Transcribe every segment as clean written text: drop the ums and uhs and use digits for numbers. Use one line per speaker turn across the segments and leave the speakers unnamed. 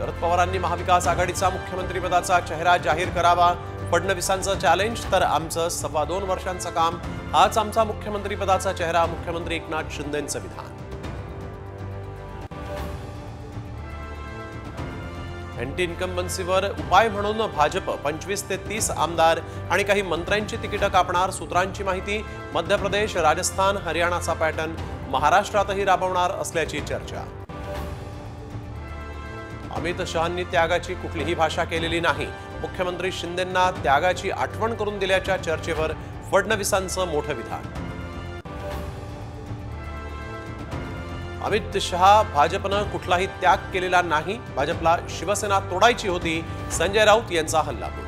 शरद पवारांनी महाविकास आघाडीचा मुख्यमंत्रीपदाचा चेहरा जाहीर करावा, फडणवीसांचं चॅलेंज, तर आमचं 2.25 वर्षांचं काम हाच आमचा मुख्यमंत्रीपदाचा चेहरा, मुख्यमंत्री एकनाथ शिंदेंचं विधान। अँटी इन्कम्बन्सीवर उपाय म्हणून भाजप 25 ते 30 आमदार आणि काही मंत्र्यांची तिकीटं कापणार, सूत्रांची माहिती। मध्य प्रदेश, राजस्थान, हरियाणाचा पॅटर्न महाराष्ट्रातही राबवणार असल्याची चर्चा। अमित शहांनी त्यागाची कुठलीही भाषा केलेली नाही, मुख्यमंत्री शिंदेंना त्यागाची आठवण करून दिल्याच्या चर्चेवर फडणवीसांचं मोठं विधान। अमित शहा, भाजपनं कुठलाही त्याग केलेला नाही, भाजपला शिवसेना तोडायची होती, संजय राऊत यांचा हल्लाबोल।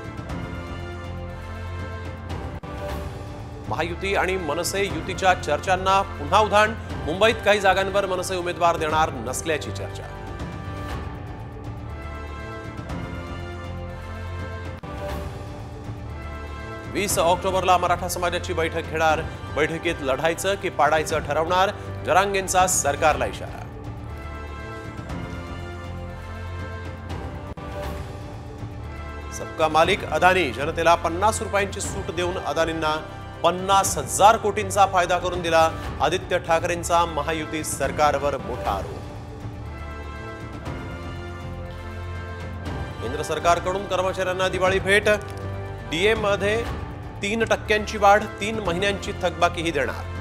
महायुती आणि मनसे युतीच्या चर्चांना पुन्हा उधाण, मुंबईत काही जागांवर मनसे उमेदवार देणार नसल्याची चर्चा। वीस ऑक्टोबरला मराठा समाजाची बैठक घेणार, बैठकीत लढायचं की पाडायचं ठरवणार, जरांगेंचा सरकारला इशारा। सबका मालिक अदानी, जनतेला 50 रुपयांची सूट देऊन अदानींना 50,000 कोटींचा फायदा करून दिला, आदित्य ठाकरेंचा महायुती सरकारवर मोठा आरोप। केंद्र सरकारकडून कर्मचाऱ्यांना दिवाळी भेट, डीए मध्ये 3% वाढ, 3 महिन्यांची थकबाकीही देणार।